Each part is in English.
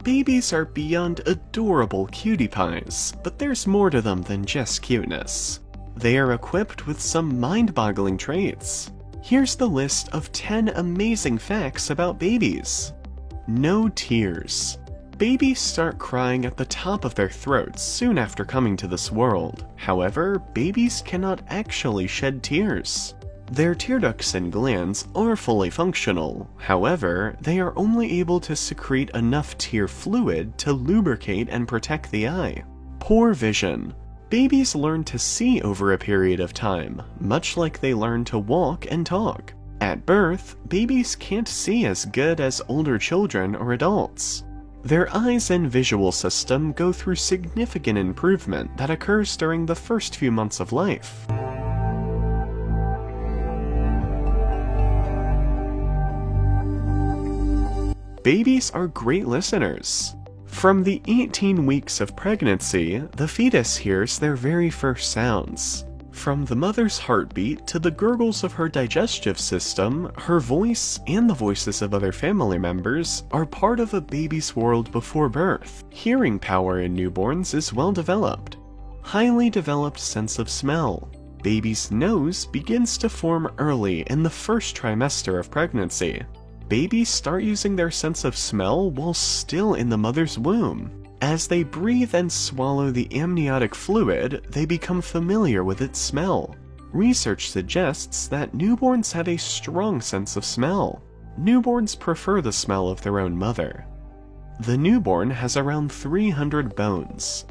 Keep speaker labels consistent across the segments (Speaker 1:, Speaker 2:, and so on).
Speaker 1: Babies are beyond adorable cutie pies, but there's more to them than just cuteness. They are equipped with some mind-boggling traits. Here's the list of 10 amazing facts about babies. No tears. Babies start crying at the top of their throats soon after coming to this world. However, babies cannot actually shed tears. Their tear ducts and glands are fully functional. However, they are only able to secrete enough tear fluid to lubricate and protect the eye. Poor vision. Babies learn to see over a period of time, much like they learn to walk and talk. At birth, babies can't see as good as older children or adults. Their eyes and visual system go through significant improvement that occurs during the first few months of life. Babies are great listeners. From the 18 weeks of pregnancy, the fetus hears their very first sounds. From the mother's heartbeat to the gurgles of her digestive system, her voice and the voices of other family members are part of a baby's world before birth. Hearing power in newborns is well developed. Highly developed sense of smell. Baby's nose begins to form early in the first trimester of pregnancy. Babies start using their sense of smell while still in the mother's womb. As they breathe and swallow the amniotic fluid, they become familiar with its smell. Research suggests that newborns have a strong sense of smell. Newborns prefer the smell of their own mother. The newborn has around 300 bones.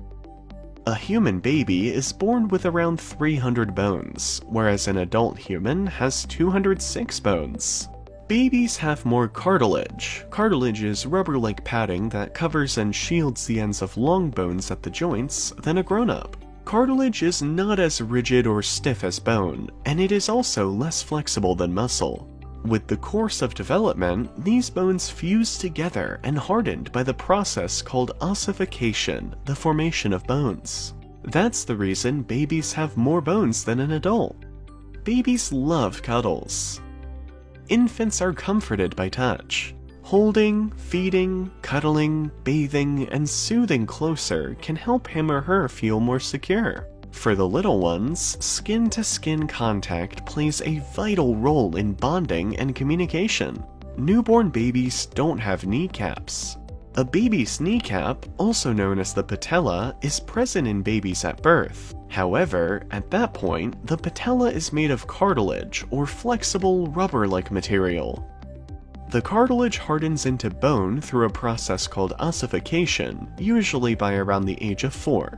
Speaker 1: A human baby is born with around 300 bones, whereas an adult human has 206 bones. Babies have more cartilage. Cartilage is rubber-like padding that covers and shields the ends of long bones at the joints than a grown-up. Cartilage is not as rigid or stiff as bone, and it is also less flexible than muscle. With the course of development, these bones fuse together and hardened by the process called ossification, the formation of bones. That's the reason babies have more bones than an adult. Babies love cuddles. Infants are comforted by touch. Holding, feeding, cuddling, bathing, and soothing closer can help him or her feel more secure. For the little ones, skin-to-skin contact plays a vital role in bonding and communication. Newborn babies don't have kneecaps. A baby's kneecap, also known as the patella, is present in babies at birth. However, at that point, the patella is made of cartilage or flexible rubber-like material. The cartilage hardens into bone through a process called ossification, usually by around the age of 4.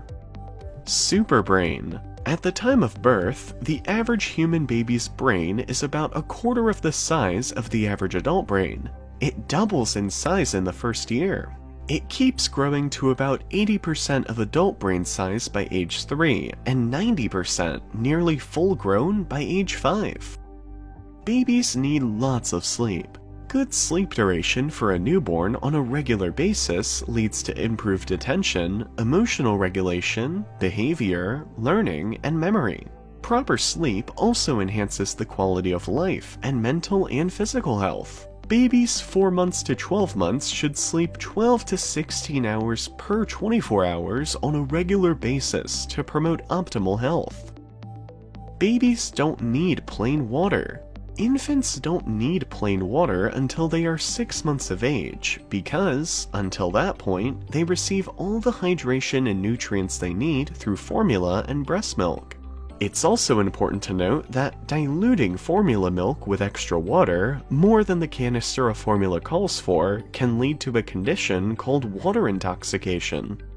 Speaker 1: Superbrain. At the time of birth, the average human baby's brain is about a quarter of the size of the average adult brain. It doubles in size in the first year. It keeps growing to about 80% of adult brain size by age 3, and 90% nearly full-grown by age 5. Babies need lots of sleep. Good sleep duration for a newborn on a regular basis leads to improved attention, emotional regulation, behavior, learning, and memory. Proper sleep also enhances the quality of life and mental and physical health. Babies 4 months to 12 months should sleep 12 to 16 hours per 24 hours on a regular basis to promote optimal health. Babies don't need plain water. Infants don't need plain water until they are 6 months of age, because, until that point, they receive all the hydration and nutrients they need through formula and breast milk. It's also important to note that diluting formula milk with extra water, more than the canister of formula calls for, can lead to a condition called water intoxication.